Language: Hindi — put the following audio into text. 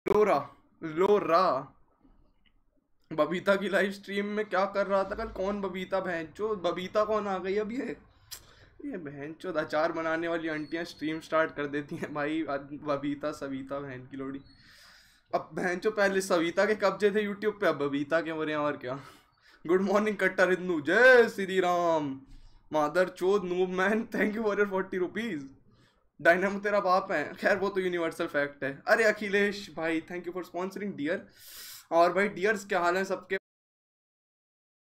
लोरा लोरा बबीता की लाइव स्ट्रीम में क्या कर रहा था कल? कौन बबीता? बहनचो बबीता कौन आ गई अब? ये बहनचो अचार बनाने वाली आंटियां स्ट्रीम स्टार्ट कर देती हैं भाई। बबीता सविता बहन की लोड़ी। अब बहनचो पहले सविता के कब्जे थे यूट्यूब पे, अब बबीता के हो रहे हैं और क्या। गुड मॉर्निंग कट्टर हिंदू, जय श्री राम। मादर चोद noob man, thank you for your 40 rupees. Dynamo तेरा बाप है, खैर वो तो यूनिवर्सल फैक्ट है। अरे अखिलेश भाई thank you for sponsoring dear. और भाई डियर्स क्या हाल है सबके?